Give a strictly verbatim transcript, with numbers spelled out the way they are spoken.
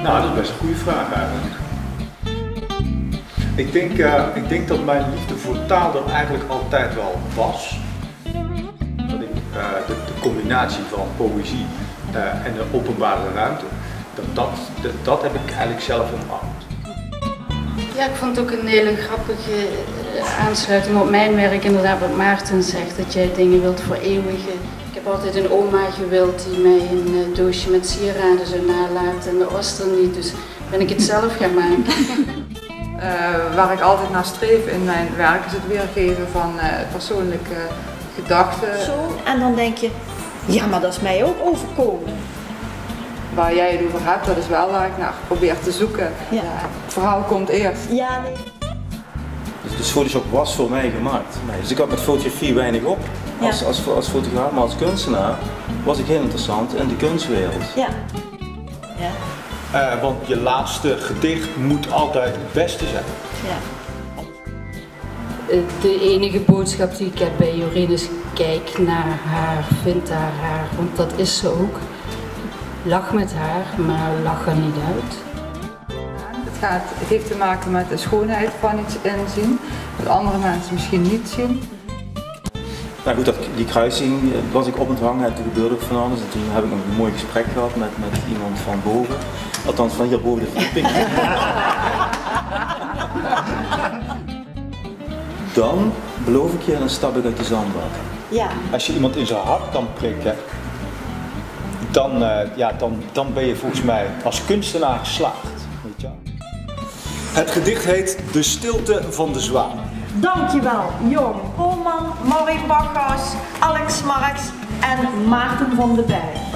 Nou, dat is best een goede vraag eigenlijk. Ik denk, uh, ik denk dat mijn liefde voor taal er eigenlijk altijd wel was. Dat ik uh, de, de combinatie van poëzie uh, en de openbare ruimte, dat, dat, dat, dat heb ik eigenlijk zelf omarmd. Ja, ik vond het ook een hele grappige uh, aansluiting op mijn werk, inderdaad wat Maarten zegt, dat jij dingen wilt vereeuwigen. Ik heb altijd een oma gewild die mij een uh, doosje met sieraden zou nalaten en dat was er niet, dus ben ik het zelf gaan maken. Uh, waar ik altijd naar streef in mijn werk is het weergeven van uh, persoonlijke gedachten. Zo, en dan denk je, ja, maar dat is mij ook overkomen. Waar jij het over hebt, dat is wel waar ik naar probeer te zoeken. Ja. Uh, het verhaal komt eerst. Ja, nee. Dus, dus Photoshop was voor mij gemaakt. Dus ik had met fotografie weinig op als, ja. als, als, als fotograaf, maar als kunstenaar was ik heel interessant in de kunstwereld. Ja. Ja. Uh, want je laatste gedicht moet altijd het beste zijn. Ja. De enige boodschap die ik heb bij Jorien is: kijk naar haar, vind haar haar, want dat is ze ook. Lach met haar, maar lach er niet uit. Het, gaat, het heeft te maken met de schoonheid van iets inzien, wat andere mensen misschien niet zien. Nou goed, dat, die kruising was ik op het hangen en toen gebeurde ook van alles. En toen heb ik nog een mooi gesprek gehad met, met iemand van boven. Althans van hier boven de verdieping. Dan beloof ik je, dan stap ik uit de zandbak. Ja. Als je iemand in zijn hart kan prikken, dan, uh, ja, dan, dan ben je volgens mij als kunstenaar geslaagd. Weet je? Het gedicht heet De Stilte van de Zwaan. Dankjewel, Jong Polman, Maureen Bachhaus, Alex Marx en Maarten van den Berg.